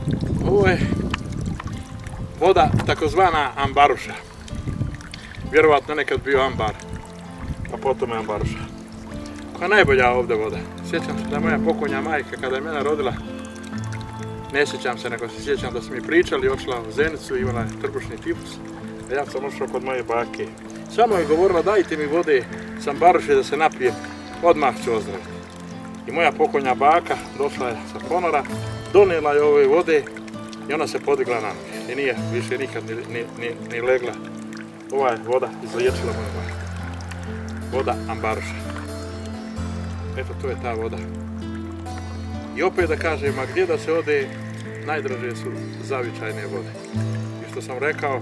Ovo je voda takozvana ambaruša. Vjerovatno nekad bio ambar, a potom je ambaruša. Koja je najbolja ovdje voda. Sjećam se da moja pokojna majka kada je mene rodila, ne sjećam se, nego se sjećam da su mi pričali, ošla u Zenicu, imala je trbušni tifus, a ja sam ošao kod moje bake. Samo je govorila dajte mi vode s ambaruše da se napijem, odmah ću ozdraviti. I moja pokojna baka došla je sa ponora, donijela je ove vode i ona se podigla na noge. I nije više nikad ni legla. Ova je voda izliječila moju majku. Voda ambaruša. Eto, to je ta voda. I opet da kažem, a gdje da se ode, najdraže su zavičajne vode. I što sam rekao,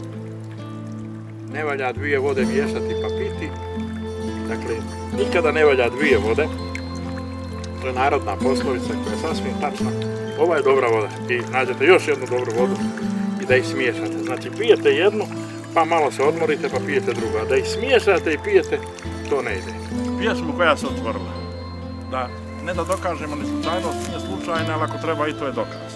ne valja dvije vode miješati pa piti. Dakle, nikada ne valja dvije vode. To je narodna poslovica koja je sasvim tačna. Ova je dobra voda i nađete još jednu dobru vodu i da ih smiješate. Znači, pijete jednu, pa malo se odmorite, pa pijete drugu. A da ih smiješate i pijete, to ne ide. Pjesmu koja se otvorila. Da, ne da dokažemo ni slučajnost, nije slučajna, ali ako treba i to je dokaz.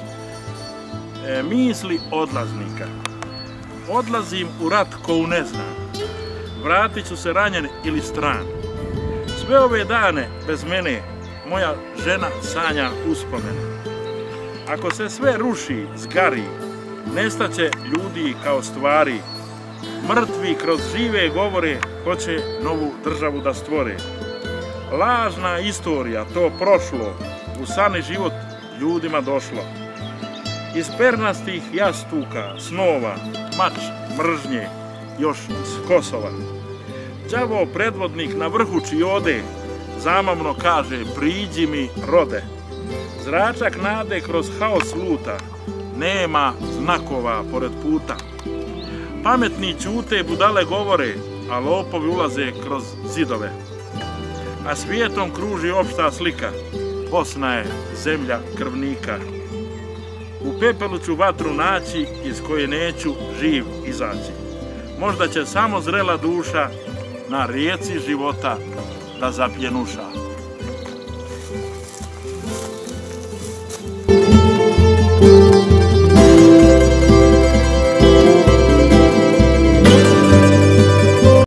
Misli odlaznika. Odlazim u rat koju ne znam. Vratit ću se ranjen ili stran. Sve ove dane bez mene moja žena sanja uspomene. Ako se sve ruši, zgari, nestaće ljudi kao stvari. Mrtvi kroz žive govore hoće novu državu da stvore. Lažna istorija, to prošlo, u sani život ljudima došlo. Iz pernastih jastuka, snova, mač, mržnje, još s Kosova. Đavo predvodnik na vrhu ode, zamavno kaže priđi mi rode. Zračak nade kroz haos luta, nema znakova pored puta. Pametni ćute, budale govore, a lopovi ulaze kroz zidove. A svijetom kruži opšta slika, Bosna je zemlja krvnika. U pepelu ću vatru naći, iz koje neću živ izaći. Možda će samo zrela duša na rijeci života da zapjenuša.